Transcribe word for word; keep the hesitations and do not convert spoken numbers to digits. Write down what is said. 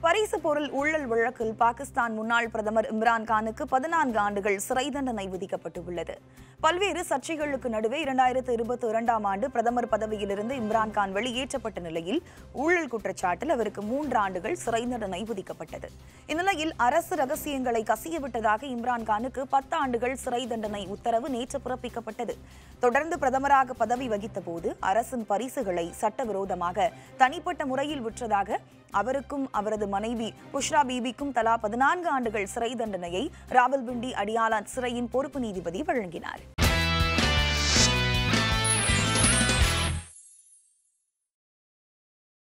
பரிசு பொருள் ஊழல் வழக்கில் பாகிஸ்தான் முன்னாள் பிரதமர் இம்ரான் கானுக்கு பதினான்கு ஆண்டுகள் சிறை தண்டனை விதிக்கப்பட்டுள்ளது. பல்வேறு சர்ச்சைகளுக்கு நடுவே இரண்டாயிரத்து இருபத்தி இரண்டாம் ஆண்டு பிரதமர் பதவியிலிருந்து இம்ரான் கான் வெளியேற்றப்பட்ட நிலையில் ஊழல் குற்றச்சாட்டில் அவருக்கு மூன்று ஆண்டுகள் சிறை தண்டனை விதிக்கப்பட்டது. இந்நிலையில் அரசு ரகசியங்களை கசியவிட்டதாக இம்ரான் கானுக்கு பத்து ஆண்டுகள் சிறை தண்டனை உத்தரவு நேற்று பிறப்பிக்கப்பட்டது. தொடர்ந்து பிரதமராக பதவி வகித்த போது அரசின் பரிசுகளை சட்டவிரோதமாக தனிப்பட்ட முறையில் விற்றதாக அவருக்கும் அவரது மனைவி புஷ்ரா பீபிக்கும் தலா பதினான்கு ஆண்டுகள் சிறை தண்டனையை ராவல்பிண்டி அடியாலா சிறையின் பொறுப்பு நீதிபதி வழங்கினார்.